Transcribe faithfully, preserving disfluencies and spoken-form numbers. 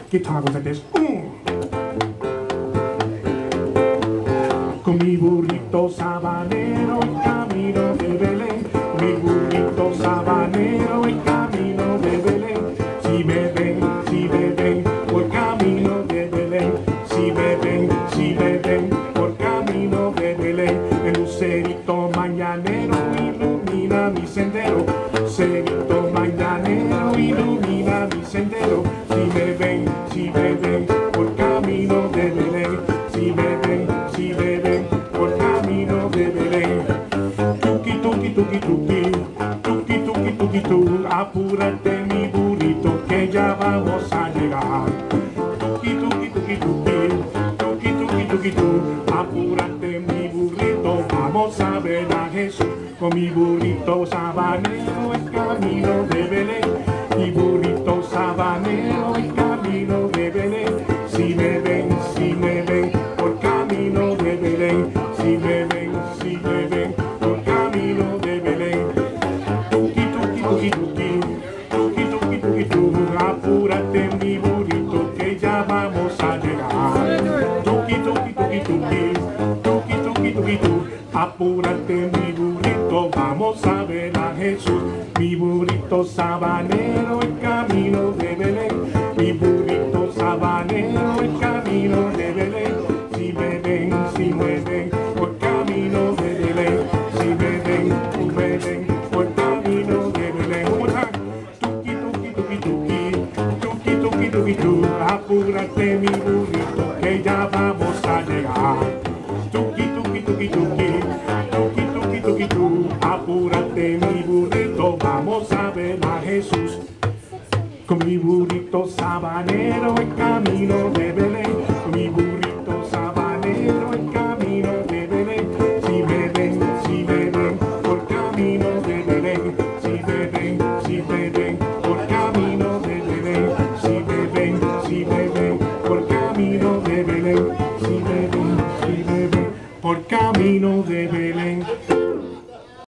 Guitar goes like this. Mm. Con mi burrito sabanero en camino de Belén, mi burrito sabanero en camino de Belén. Si me ven, si me ven, por camino de Belén. Si me ven, si me ven, por camino de Belén. El lucerito mañanero ilumina mi sendero. Lucerito mañanero ilumina mi sendero. Si me ven, si me ven, por camino de Belén. Si me ven, si me ven, por camino de Belén. Tuki, tuki, tuki, tuki, tuki, tuki, tuki, tu. Apúrate mi burrito que ya vamos a llegar. Tuki, tuki, tuki, tuki, tuki, tuki, tuki, tu. Apúrate mi burrito, vamos a ver a Jesús. Con mi burrito sabanero en camino de Belén. Mi burrito sabanero en camino de Belén. Si me ven, si me ven, por camino de Belén. Si me ven, si me ven, por camino de Belén. Tuki, tuki, tuki, tuki, tuki, tuki, tuki, tu. Apúrate mi burrito que ya vamos a llegar. Tuki, tuki, tuki, tuki, tuki, tuki, tuki, tu. Apúrate mi burrito, vamos a ver a Jesús. Mi burrito sabanero en camino de Belén. Mi burrito sabanero en camino de Belén. Si me ven, si me ven, por camino de Belén. Si me ven, si me ven, por camino de Belén. Tuki, tuki, tuki, tuki, tuki, tuki, tuki, tu. Apúrate mi burrito que ya vamos a llegar. Tuki, tuki, tuki, tuki, tuki, tuki, tuki, tu. Apúrate mi burrito, vamos a ver a Jesús. Con mi burrito sabanero en camino de Belén. Con mi burrito sabanero en camino de Belén. Si me ven, si me ven, por camino de Belén. Si me ven, si me ven.